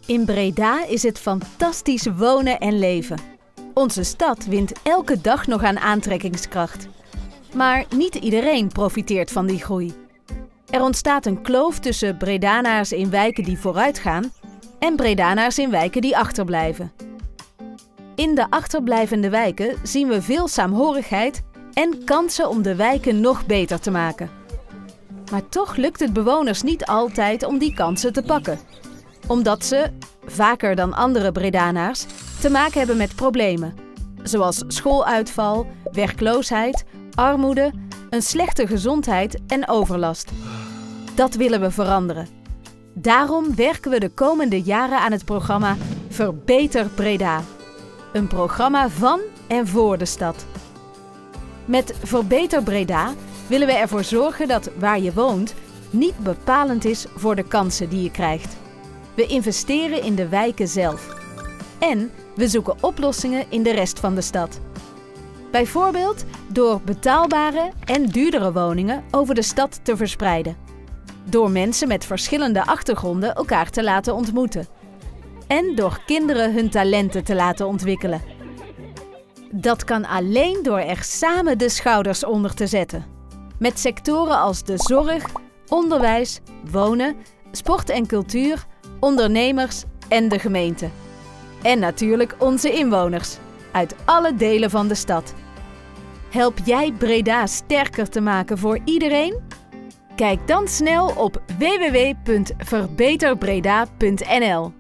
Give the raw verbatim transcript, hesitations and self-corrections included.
In Breda is het fantastisch wonen en leven. Onze stad wint elke dag nog aan aantrekkingskracht. Maar niet iedereen profiteert van die groei. Er ontstaat een kloof tussen Bredanaars in wijken die vooruitgaan en Bredanaars in wijken die achterblijven. In de achterblijvende wijken zien we veel saamhorigheid en kansen om de wijken nog beter te maken. Maar toch lukt het bewoners niet altijd om die kansen te pakken. Omdat ze, vaker dan andere Bredanaars, te maken hebben met problemen. Zoals schooluitval, werkloosheid, armoede, een slechte gezondheid en overlast. Dat willen we veranderen. Daarom werken we de komende jaren aan het programma Verbeter Breda. Een programma van en voor de stad. Met Verbeter Breda willen we ervoor zorgen dat waar je woont niet bepalend is voor de kansen die je krijgt. We investeren in de wijken zelf. En we zoeken oplossingen in de rest van de stad. Bijvoorbeeld door betaalbare en duurdere woningen over de stad te verspreiden. Door mensen met verschillende achtergronden elkaar te laten ontmoeten. En door kinderen hun talenten te laten ontwikkelen. Dat kan alleen door er samen de schouders onder te zetten. Met sectoren als de zorg, onderwijs, wonen, sport en cultuur, ondernemers en de gemeente. En natuurlijk onze inwoners, uit alle delen van de stad. Help jij Breda sterker te maken voor iedereen? Kijk dan snel op w w w punt verbeter breda punt n l.